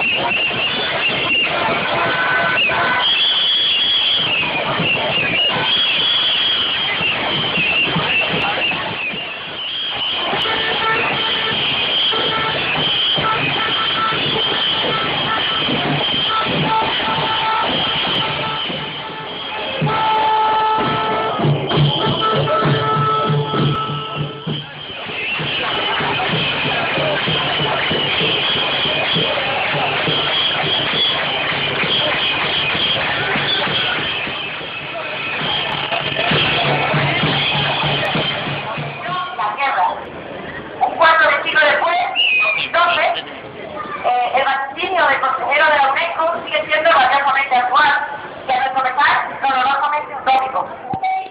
El consejero de la UNESCO sigue siendo relativamente actual y al recomendar dolorosamente utópico.